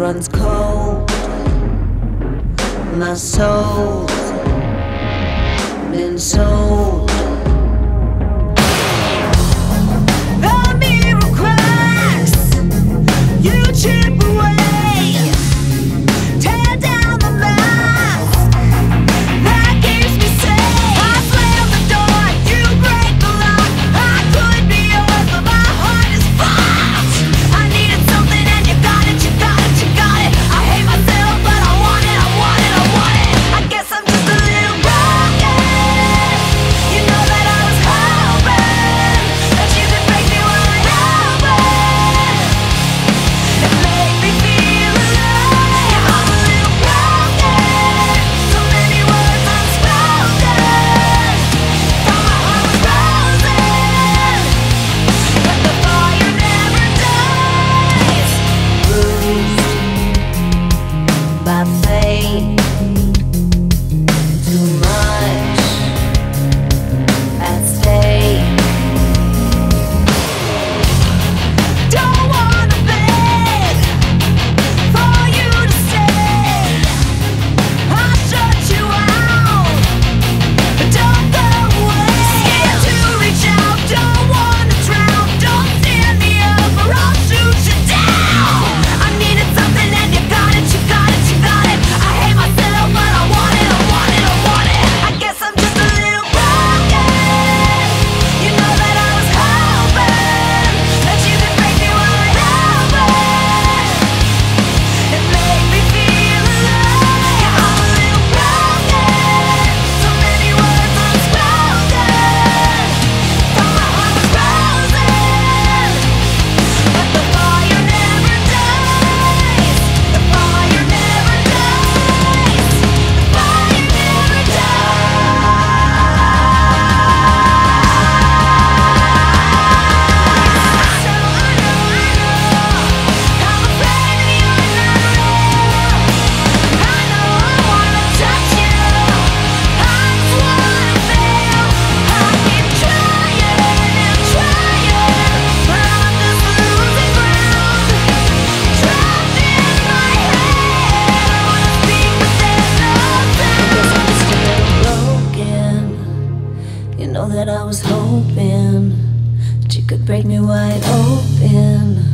runs cold. My soul's been sold. The mirror cracks, you chip away, tear down the mask that keeps me safe. I slam the door, you break the lock. I could be yours, but my heart is fucked. I needed something and you got it, you got it, you got it. I hate myself, but I want it, I want it, I want it. I guess I'm just a little broken. You know that I was hoping that you could break me wide open and make me feel alive. Yeah, I'm a little broken, so many words unspoken. Thought my heart was frozen, but the fire never dies. Bruised by fate, too much at stake. Don't wanna beg for you to stay. I'll shut you out, but don't go away. Scared to reach out, don't wanna drown. Don't stand me up or I'll shoot you down. I needed something and you got it, you got it, you got it. I hate myself, but I want it, I want it, I want it. I guess I'm just a little broken. You know that I was hoping that you could break me wide open and make me feel alive. Yeah, I'm a little broken, so many words unspoken. Thought my heart was frozen, but the fire never dies. The fire never dies. The fire never dies. So I know I'm afraid that you're not real. I know I wanna touch you. I just wanna feel. I keep trying and trying, but I'm just losing ground. Trapped in my head, I wanna speak but there's no sound. I guess I'm just a little broken. You know that I was hoping that you could break me wide open.